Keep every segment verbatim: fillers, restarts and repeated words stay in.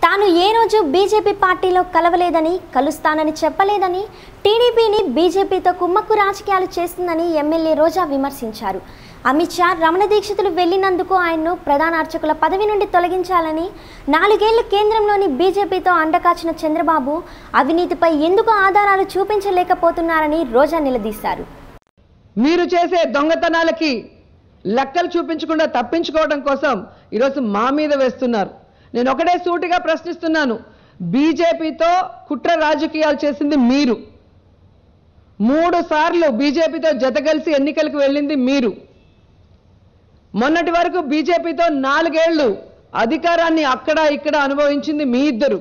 తాను ఏ రోజు బీజేపీ పార్టీలో కలవలేదని, కలుస్తానని చెప్పలేదని, టీడీపీని బీజేపీతో కుమ్మక్కు రాజకీయాలు చేస్తుందని ఎమ్మెల్యే రోజా విమర్శించారు. అమిత్ షా రమణ దీక్షితులు వెళ్లినందుకు ఆయన్ను ప్రధాన అర్చకుల పదవి నుండి తొలగించాలని, నాలుగేళ్లు కేంద్రంలోని బీజేపీతో అండకాచిన చంద్రబాబు అవినీతిపై ఎందుకు ఆధారాలు చూపించలేకపోతున్నారని రోజా నిలదీశారు. మీరు చేసే దొంగతనాలకి లెక్కలు చూపించకుండా తప్పించుకోవడం కోసం ఈరోజు మా మీద వేస్తున్నారు. నేను ఒకటే సూటిగా ప్రశ్నిస్తున్నాను, బీజేపీతో కుట్ర రాజకీయాలు చేసింది మీరు, మూడు సార్లు బీజేపీతో జతగలిసి ఎన్నికలకు వెళ్ళింది మీరు, మొన్నటి వరకు బీజేపీతో నాలుగేళ్లు అధికారాన్ని అక్కడ ఇక్కడ అనుభవించింది మీ ఇద్దరు.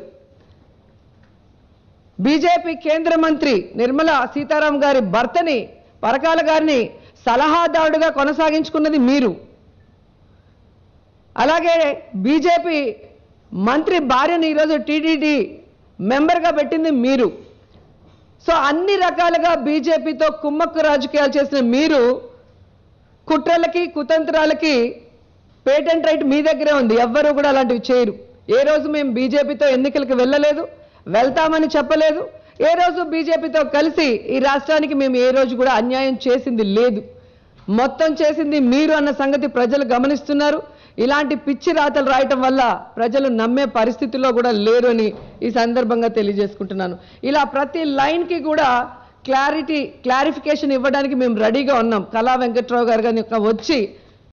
బీజేపీ కేంద్ర మంత్రి నిర్మలా సీతారాం గారి భర్తని, పరకాల గారిని సలహాదారుడుగా కొనసాగించుకున్నది మీరు. అలాగే బీజేపీ మంత్రి భార్యని ఈరోజు టీటీడీ మెంబర్గా పెట్టింది మీరు. సో అన్ని రకాలుగా బీజేపీతో కుమ్మక్కు రాజకీయాలు చేసిన మీరు కుట్రలకి కుతంత్రాలకి పేటెంట్ రైట్ మీ దగ్గరే ఉంది. ఎవ్వరూ కూడా అలాంటివి చేయరు. ఏ రోజు మేము బీజేపీతో ఎన్నికలకు వెళ్ళలేదు, వెళ్తామని చెప్పలేదు. ఏ రోజు బీజేపీతో కలిసి ఈ రాష్ట్రానికి మేము ఏ రోజు కూడా అన్యాయం చేసింది లేదు. మొత్తం చేసింది మీరు అన్న సంగతి ప్రజలు గమనిస్తున్నారు. ఇలాంటి పిచ్చి రాతలు రాయటం వల్ల ప్రజలు నమ్మే పరిస్థితిలో కూడా లేరు అని ఈ సందర్భంగా తెలియజేసుకుంటున్నాను. ఇలా ప్రతి లైన్కి కూడా క్లారిటీ క్లారిఫికేషన్ ఇవ్వడానికి మేము రెడీగా ఉన్నాం. కళా వెంకట్రావు గారు కానీ వచ్చి